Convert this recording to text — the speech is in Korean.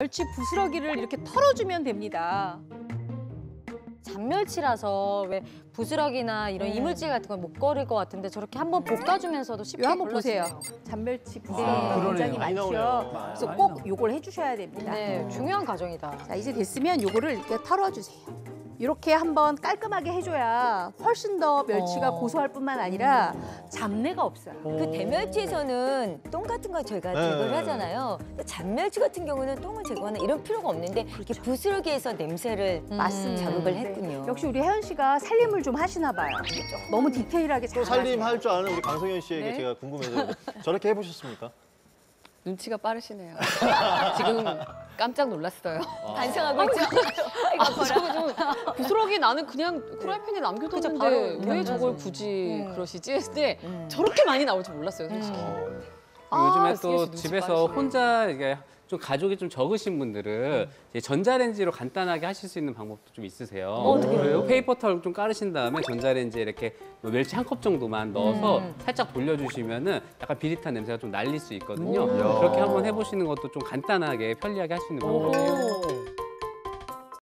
멸치 부스러기를 이렇게 털어주면 됩니다. 잔멸치라서 왜 부스러기나 이런 이물질 같은 걸 못 거릴 것 같은데 저렇게 한번 볶아주면서도 쉽게 이거 한번 보세요. 불러지네요. 잔멸치 부스러기가 네. 굉장히 많이 많죠. 나오네요. 그래서 꼭 요걸 해주셔야 됩니다. 네, 중요한 과정이다. 자, 이제 됐으면 요거를 이렇게 털어주세요. 이렇게 한번 깔끔하게 해줘야 훨씬 더 멸치가 고소할 뿐만 아니라 잡내가 없어요. 그 대멸치에서는 똥 같은 거 저희가 제거를 하잖아요. 근데 잔멸치 같은 경우는 똥을 제거하는 이런 필요가 없는데 이렇게 부스러기에서 냄새를 맞습니다. 자극을 네. 했군요. 역시 우리 혜연 씨가 살림을 좀 하시나 봐요. 너무 디테일하게 또 잘 살림 할 줄 아는 우리 강성현 씨에게 네. 제가 궁금해서 저렇게 해보셨습니까? 눈치가 빠르시네요. 지금 깜짝 놀랐어요. 반성하고 있죠? 저거 좀 부스러기 나는 그냥 프라이팬에 남겨뒀는데 바로 왜 남겨서. 저걸 굳이 그러시지? 근데 저렇게 많이 나올 줄 몰랐어요, 솔직히. 요즘에 스케치 또 눈치 집에서 빠르시네. 혼자 이게 좀 가족이 좀 적으신 분들은 이제 전자레인지로 간단하게 하실 수 있는 방법도 좀 있으세요. 그래요? 페이퍼 털 좀 깔으신 다음에 전자레인지에 이렇게 뭐 멸치 한 컵 정도만 넣어서 살짝 돌려주시면은 약간 비릿한 냄새가 좀 날릴 수 있거든요. 그렇게 한번 해보시는 것도 좀 간단하게 편리하게 할 수 있는 방법이에요.